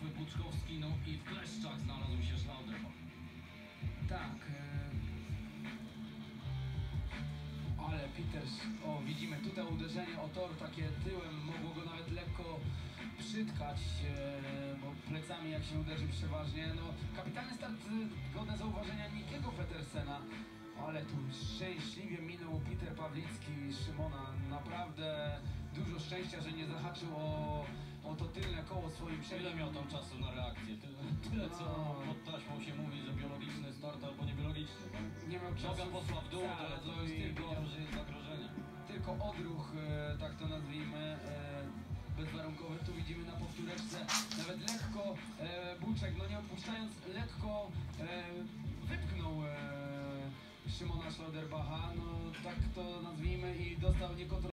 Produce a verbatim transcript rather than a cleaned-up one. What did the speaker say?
Puczkowski, no i w kleszczach znalazł się Schlauderbach. Tak. E... Ale Peters, o widzimy tutaj uderzenie o tor, takie tyłem, mogło go nawet lekko przytkać, e, bo plecami jak się uderzy przeważnie. No, kapitalny start, godne zauważenia Nikiego Petersena, ale tu szczęśliwie minął Peter Pawlicki Szymona. Naprawdę dużo szczęścia, że nie zahaczył o, o to tylne koło swoim Ile przednim. miał tam czasu na reakcję? Tyle, tyle co No. pod taśmą się mówi, że biologiczny start albo niebiologiczny. Tak? Nie miał czasu. Noga poszła w dół, Tak, to no jest i tylko, widział, że jest zagrożenie. tylko odruch, e, tak to nazwijmy, e, bezwarunkowy. Tu widzimy na powtóreczce nawet lekko e, Buczek, no nie odpuszczając, lekko e, wypchnął e, Szymona Schlauderbacha, no tak to nazwijmy, i dostał niekontrolowaną